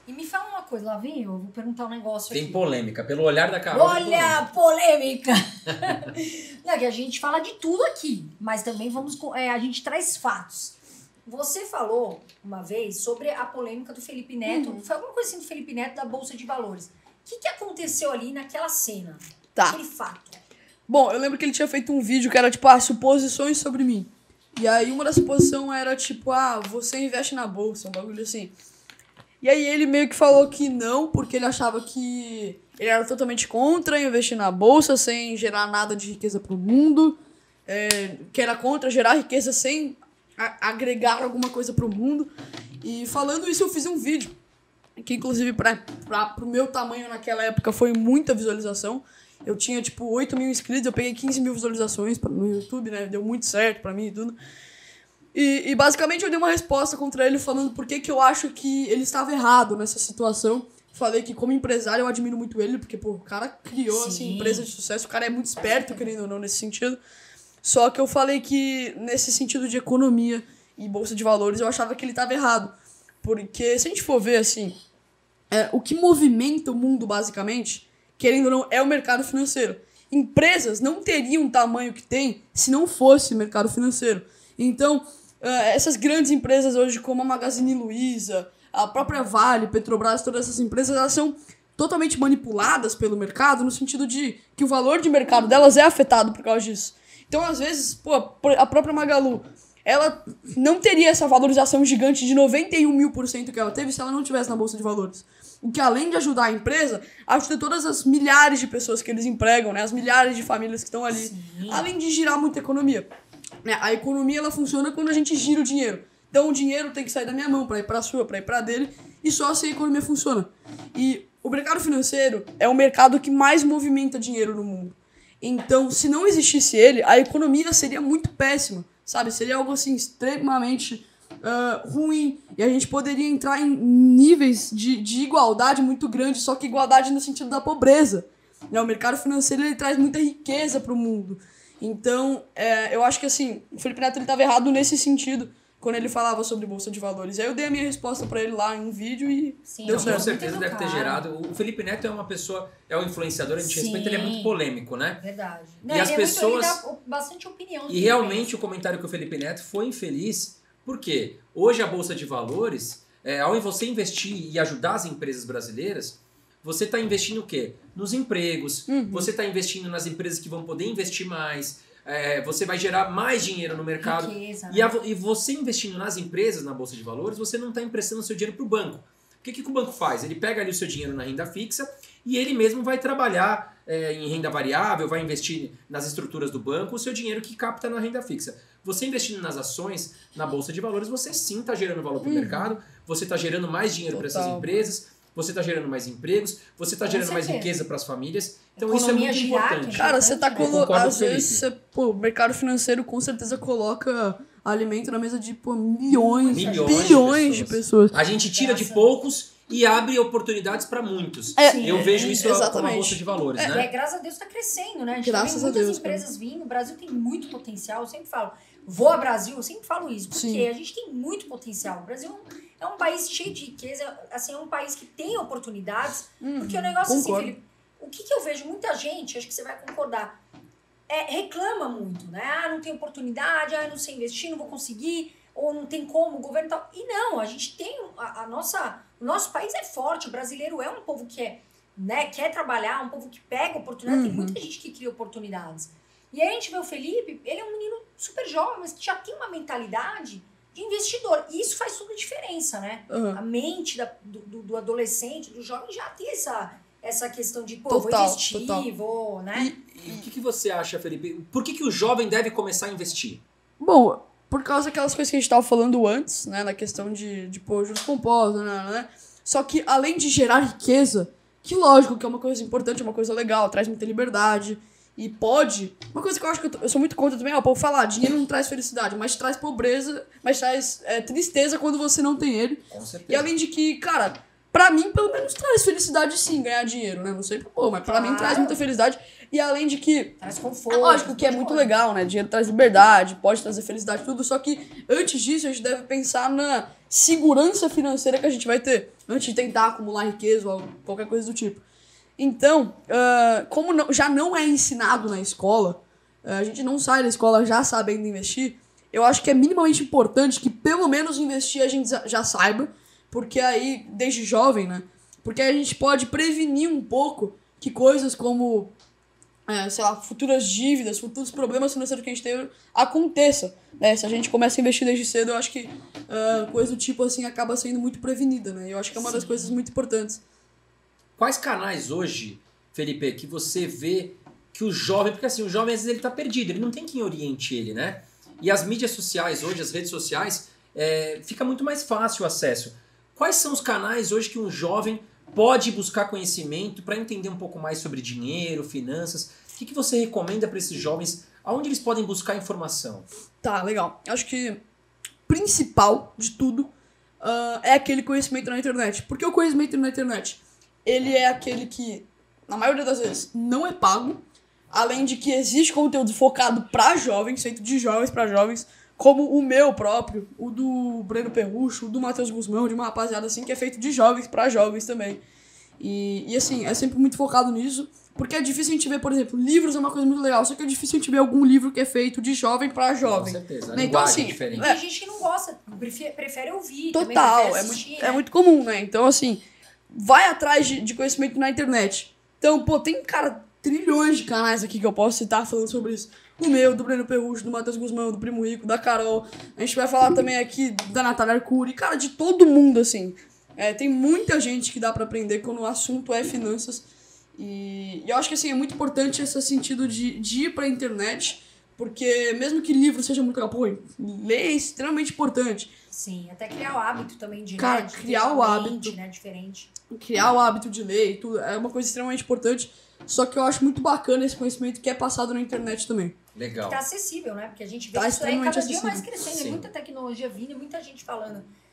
E me fala uma coisa, lá vem eu vou perguntar um negócio aqui. Tem polêmica, pelo olhar da Carol. Olha a polêmica! Não, que a gente fala de tudo aqui, mas também a gente traz fatos. Você falou uma vez sobre a polêmica do Felipe Neto. Foi alguma coisa assim do Felipe Neto da Bolsa de Valores. O que aconteceu ali naquela cena? Tá. Aquele fato. Bom, eu lembro que ele tinha feito um vídeo que era tipo, suposições sobre mim. E aí uma das suposições era tipo, você investe na bolsa, um bagulho assim. E aí ele meio que falou que não, porque ele achava que ele era totalmente contra investir na bolsa sem gerar nada de riqueza pro mundo. Que era contra gerar riqueza sem agregar alguma coisa pro mundo. E falando isso eu fiz um vídeo, que inclusive pro meu tamanho naquela época foi muita visualização. Eu tinha, tipo, 8 mil inscritos, eu peguei 15 mil visualizações no YouTube, né? Deu muito certo pra mim e tudo. E basicamente eu dei uma resposta contra ele falando por que eu acho que ele estava errado nessa situação. Falei que como empresário eu admiro muito ele, porque, pô, o cara criou, assim, empresa de sucesso. O cara é muito esperto, querendo ou não, nesse sentido. Só que eu falei que, nesse sentido de economia e bolsa de valores, eu achava que ele estava errado. Porque, se a gente for ver, assim, o que movimenta o mundo, basicamente, querendo ou não, é o mercado financeiro. Empresas não teriam o tamanho que tem se não fosse mercado financeiro. Então, essas grandes empresas hoje, como a Magazine Luiza, a própria Vale, Petrobras, todas essas empresas, elas são totalmente manipuladas pelo mercado, no sentido de que o valor de mercado delas é afetado por causa disso. Então, às vezes, a própria Magalu, ela não teria essa valorização gigante de 91.000% que ela teve se ela não estivesse na Bolsa de Valores. O que, além de ajudar a empresa, ajuda todas as milhares de pessoas que eles empregam, né? As milhares de famílias que estão ali. Sim. Além de girar muita economia. A economia, ela funciona quando a gente gira o dinheiro. Então, o dinheiro tem que sair da minha mão para ir para a sua, para ir para dele, e só assim a economia funciona. E o mercado financeiro é o mercado que mais movimenta dinheiro no mundo. Então, se não existisse ele, a economia seria muito péssima, sabe? Seria algo, assim, extremamente ruim. E a gente poderia entrar em níveis de igualdade muito grandes, só que igualdade no sentido da pobreza. O mercado financeiro, ele traz muita riqueza para o mundo. Então, eu acho que, assim, o Felipe Neto estava errado nesse sentido, quando ele falava sobre Bolsa de Valores. Aí eu dei a minha resposta pra ele lá em um vídeo e deu certo. Com certeza deve ter gerado. O Felipe Neto é uma pessoa, é um influenciador, a gente respeita, ele é muito polêmico, né? Verdade. E as pessoas... Ele dá bastante opinião. E realmente o comentário que o Felipe Neto foi infeliz, porque hoje a Bolsa de Valores, ao você investir e ajudar as empresas brasileiras, você está investindo o quê? Nos empregos, você está investindo nas empresas que vão poder investir mais, você vai gerar mais dinheiro no mercado. Riqueza, né? E você investindo nas empresas, na Bolsa de Valores, você não está emprestando o seu dinheiro para o banco. O que o banco faz? Ele pega ali o seu dinheiro na renda fixa e ele mesmo vai trabalhar em renda variável, vai investir nas estruturas do banco o seu dinheiro que capta na renda fixa. Você investindo nas ações, na Bolsa de Valores, você sim está gerando valor para o mercado, você está gerando mais dinheiro para essas empresas, você está gerando mais empregos, você está gerando mais riqueza para as famílias. Então economia isso é muito importante. né? Cara, você tá colocando... Às vezes, o mercado financeiro com certeza coloca alimento na mesa de milhões, bilhões de pessoas. A gente tira de poucos e abre oportunidades para muitos. Eu vejo isso como a Bolsa de Valores, né? Graças a Deus está crescendo, né? A gente graças tem muitas a Deus, empresas vindo. O Brasil tem muito potencial. Eu sempre falo, vou ao Brasil, eu sempre falo isso. Porque a gente tem muito potencial. O Brasil é um país cheio de riqueza. Assim, é um país que tem oportunidades. Porque o negócio assim, Felipe, o que eu vejo muita gente, acho que você vai concordar, reclama muito, né? Não tem oportunidade, não sei investir, não vou conseguir, ou não tem como, o governo tal. E não, a gente tem o nosso país é forte, o brasileiro é um povo que quer trabalhar, um povo que pega oportunidade, tem muita gente que cria oportunidades. E aí a gente vê o Felipe, ele é um menino super jovem, mas que já tem uma mentalidade de investidor. E isso faz toda a diferença, né? A mente do adolescente, do jovem já tem essa questão de, vou investir, né? E o que você acha, Felipe? Por que o jovem deve começar a investir? Bom, por causa daquelas coisas que a gente estava falando antes, né? Na questão de juros compostos, né? Só que, além de gerar riqueza, que lógico que é uma coisa importante, é uma coisa legal, traz muita liberdade. E pode... Uma coisa que eu acho que eu sou muito contra também, o povo fala, dinheiro não traz felicidade, mas traz pobreza, mas traz tristeza quando você não tem ele. Com certeza. E além de que, cara... pra mim, pelo menos, traz felicidade sim, ganhar dinheiro, né? Não sei pô, mas pra mim traz muita felicidade. E além de que... Traz conforto. Lógico que é muito legal, né? Dinheiro traz liberdade, pode trazer felicidade, tudo. Só que antes disso, a gente deve pensar na segurança financeira que a gente vai ter. Antes de tentar acumular riqueza ou qualquer coisa do tipo. Então, como já não é ensinado na escola, a gente não sai da escola já sabendo investir, eu acho que é minimamente importante que pelo menos investir a gente já saiba, porque aí, desde jovem, né? Porque aí a gente pode prevenir um pouco que coisas como, sei lá, futuras dívidas, futuros problemas financeiros que a gente tem aconteça, né? Se a gente começa a investir desde cedo, eu acho que coisa do tipo assim acaba sendo muito prevenida, né? Eu acho que é uma das coisas muito importantes. Quais canais hoje, Felipe, que você vê que o jovem... Porque assim, o jovem às vezes ele tá perdido, ele não tem quem oriente ele, né? E as mídias sociais hoje, as redes sociais, fica muito mais fácil o acesso. Quais são os canais hoje que um jovem pode buscar conhecimento para entender um pouco mais sobre dinheiro, finanças? O que você recomenda para esses jovens? Aonde eles podem buscar informação? Tá, legal. Acho que principal de tudo é aquele conhecimento na internet. Porque o conhecimento na internet, ele é aquele que, na maioria das vezes, não é pago. Além de que existe conteúdo focado para jovens, feito de jovens para jovens, como o meu próprio, o do Breno Perrucho, o do Matheus Guzmão, de uma rapaziada assim, que é feito de jovens para jovens também. E assim, é sempre muito focado nisso, porque é difícil a gente ver, por exemplo, livros é uma coisa muito legal, só que é difícil a gente ver algum livro que é feito de jovem para jovem. Com certeza, né? então, assim, é diferente. Tem gente que não gosta, prefere ouvir. Total, prefere assistir, é muito comum, né? Então, assim, vai atrás de conhecimento na internet. Então, pô, tem, cara, trilhões de canais aqui que eu posso citar falando sobre isso. O meu, do Breno Perrucho, do Matheus Guzmão, do Primo Rico, da Carol. A gente vai falar também aqui da Natália Arcuri, cara, de todo mundo, assim. Tem muita gente que dá pra aprender quando o assunto é finanças. E eu acho que, assim, é muito importante esse sentido de ir pra internet, porque mesmo que livro seja muito legal, pô, ler é extremamente importante. Sim, até criar o hábito também de cara, ler. Criar o hábito. Né, diferente. Criar o hábito de ler e tudo é uma coisa extremamente importante. Só que eu acho muito bacana esse conhecimento que é passado na internet também. Legal. Tá acessível, né? Porque a gente vê Tá isso aí cada extremamente dia mais acessível. crescendo. Sim. É muita tecnologia vindo e muita gente falando.